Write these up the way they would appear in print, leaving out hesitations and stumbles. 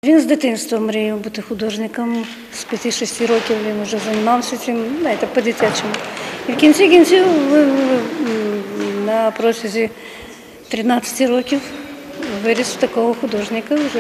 Він з дитинства мріяв бути художником. З 5-6 років він вже займався цим, знаєте, по-дитячому. І в кінці кінців на протязі 13 років виріс в такого художника вже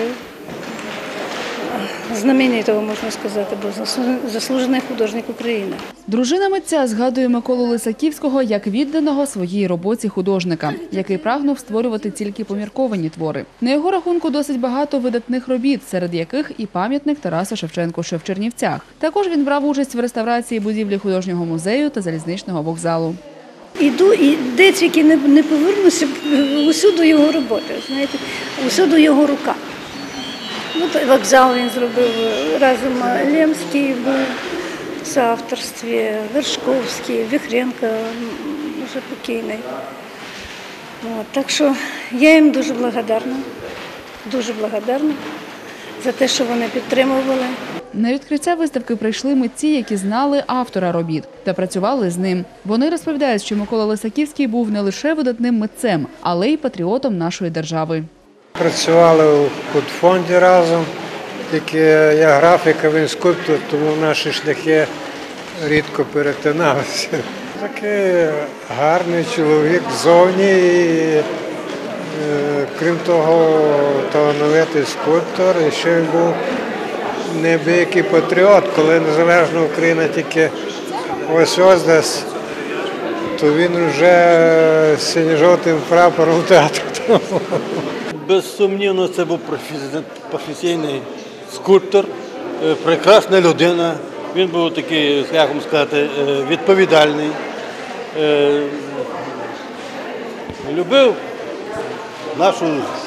знаменитого, можна сказати, бо заслужений художник України. Дружина митця згадує Миколу Лисаківського як відданого своїй роботі художника, який прагнув створювати тільки помірковані твори. На його рахунку досить багато видатних робіт, серед яких і пам'ятник Тарасу Шевченку, що в Чернівцях. Також він брав участь в реставрації будівлі художнього музею та залізничного вокзалу. Іду, і де тільки не повернуся, усюди його роботи, знаєте, усюди його рука. От вокзал він зробив, разом Лемський був в соавторстві, Вершковський, Вихренко, вже покійний. Так що я їм дуже благодарна за те, що вони підтримували. На відкриття виставки прийшли митці, які знали автора робіт та працювали з ним. Вони розповідають, що Микола Лисаківський був не лише видатним митцем, але й патріотом нашої держави. Працювали у худфонді разом, тільки я графік, а він скульптор, тому наші шляхи рідко перетиналися. Такий гарний чоловік ззовні і, крім того, талановитий скульптор, і ще він був неабиякий патріот. Коли незалежна Україна тільки ось десь, то він вже синьо-жовтим прапором театру. Безсумнівно, це був професійний скульптор, прекрасна людина. Він був такий, як вам сказати, відповідальний. Любив нашу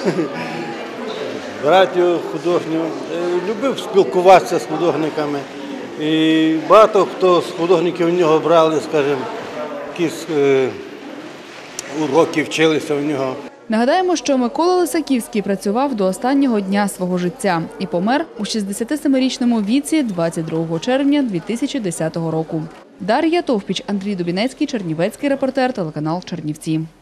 братію художню, любив спілкуватися з художниками. І багато хто з художників у нього брали, скажімо, якісь уроки, вчилися у нього. Нагадаємо, що Микола Лисаківський працював до останнього дня свого життя і помер у 67-річному віці 22 червня 2010 року. Дар'я Товпіч, Андрій Дубінецький, Чернівецький репортер, телеканал Чернівці.